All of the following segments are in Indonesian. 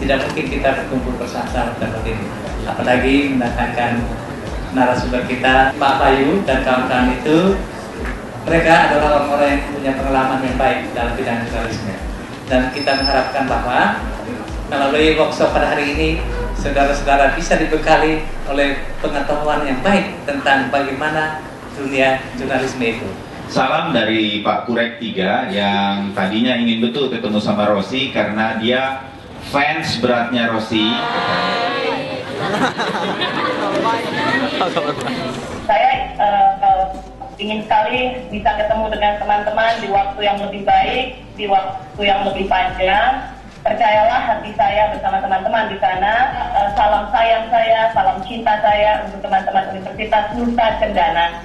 tidak mungkin kita berkumpul bersama seperti ini. Apalagi mendatangkan narasumber kita, Pak Bayu dan kawan-kawan itu, mereka adalah orang-orang yang punya pengalaman yang baik dalam bidang jurnalisme. Dan kita mengharapkan bahwa melalui workshop pada hari ini, saudara-saudara bisa dibekali oleh pengetahuan yang baik tentang bagaimana dunia jurnalisme itu. Salam dari Pak Kurek 3 yang tadinya ingin betul ketemu sama Rossi karena dia fans beratnya Rossi. Saya ingin sekali bisa ketemu dengan teman-teman di waktu yang lebih baik, di waktu yang lebih panjang. Percayalah hati saya bersama teman-teman di sana. Salam sayang saya, salam cinta saya untuk teman-teman Universitas Nusa Cendana.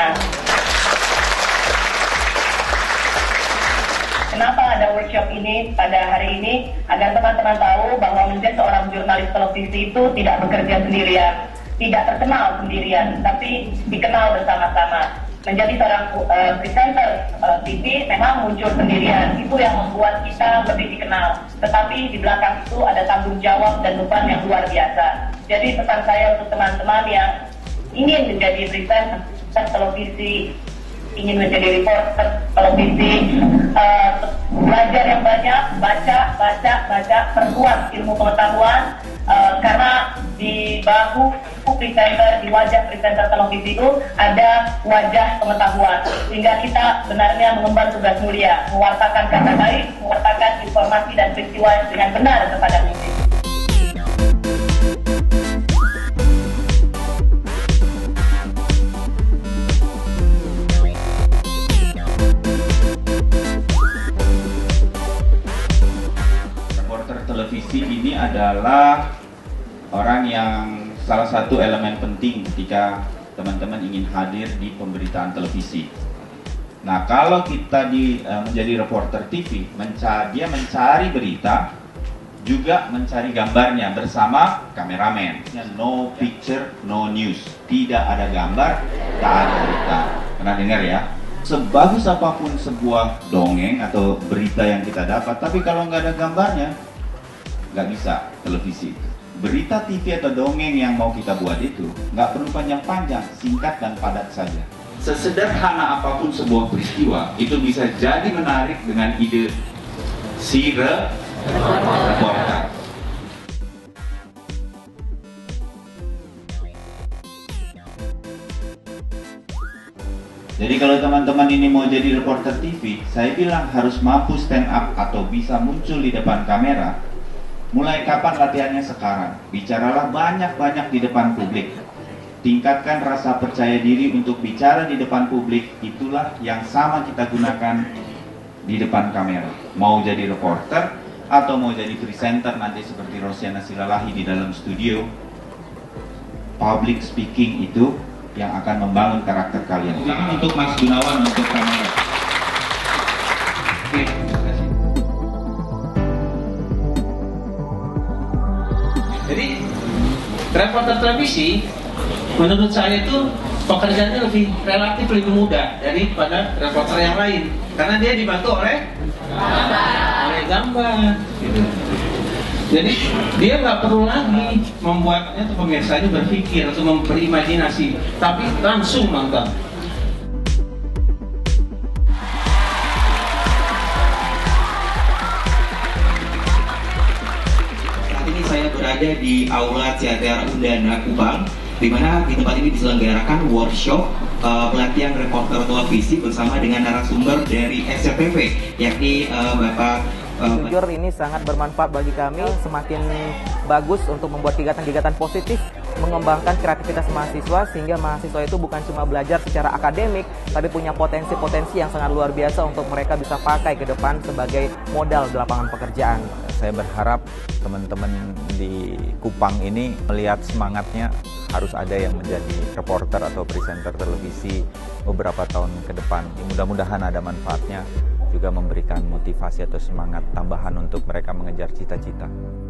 Kenapa ada workshop ini pada hari ini? Agar teman-teman tahu bahwa menjadi seorang jurnalis televisi itu tidak bekerja sendirian, tidak terkenal sendirian, tapi dikenal bersama-sama. Menjadi seorang presenter TV memang muncul sendirian, itu yang membuat kita lebih dikenal. Tetapi di belakang itu ada tanggung jawab dan beban yang luar biasa. Jadi pesan saya untuk teman-teman yang ingin menjadi presenter televisi, ingin menjadi reporter televisi, belajar yang banyak, baca, perkuat ilmu pengetahuan, karena di bahu presenter, di wajah presenter televisi itu ada wajah pengetahuan, sehingga kita benarnya mengemban tugas mulia, mewartakan kata baik, mewartakan informasi dan peristiwa dengan benar kepada publik. Televisi ini adalah orang yang salah satu elemen penting ketika teman-teman ingin hadir di pemberitaan televisi. Nah, kalau kita menjadi reporter TV, dia mencari berita, juga mencari gambarnya bersama kameramen. No picture, no news. Tidak ada gambar, tak ada berita. Pernah dengar ya? Sebagus apapun sebuah dongeng atau berita yang kita dapat, tapi kalau nggak ada gambarnya, nggak bisa televisi. Berita TV atau dongeng yang mau kita buat itu nggak perlu panjang-panjang, singkat dan padat saja. Sesederhana apapun sebuah peristiwa itu bisa jadi menarik dengan ide si reporter. Jadi kalau teman-teman ini mau jadi reporter TV, saya bilang harus mampu stand up atau bisa muncul di depan kamera. Mulai kapan latihannya? Sekarang. Bicaralah banyak-banyak di depan publik. Tingkatkan rasa percaya diri untuk bicara di depan publik. Itulah yang sama kita gunakan di depan kamera. Mau jadi reporter atau mau jadi presenter nanti seperti Rosiana Silalahi di dalam studio. Public speaking itu yang akan membangun karakter kalian. Silakan untuk Mas Gunawan untuk kamera. Oke. Jadi reporter televisi menurut saya itu pekerjaannya relatif lebih mudah daripada reporter yang lain, karena dia dibantu oleh gambar gitu. Jadi dia nggak perlu lagi membuatnya tuh pemirsanya berpikir atau berimajinasi, tapi langsung nonton. Saya berada di Aula Teater Undana Kupang, di mana di tempat ini diselenggarakan workshop pelatihan reporter televisi bersama dengan narasumber dari SCTV, yakni Bapak. Jujur ini sangat bermanfaat bagi kami, semakin bagus untuk membuat kegiatan-kegiatan positif, mengembangkan kreativitas mahasiswa, sehingga mahasiswa itu bukan cuma belajar secara akademik, tapi punya potensi-potensi yang sangat luar biasa untuk mereka bisa pakai ke depan sebagai modal di lapangan pekerjaan. Saya berharap teman-teman di Kupang ini melihat semangatnya, harus ada yang menjadi reporter atau presenter televisi beberapa tahun ke depan. Mudah-mudahan ada manfaatnya, juga memberikan motivasi atau semangat tambahan untuk mereka mengejar cita-cita.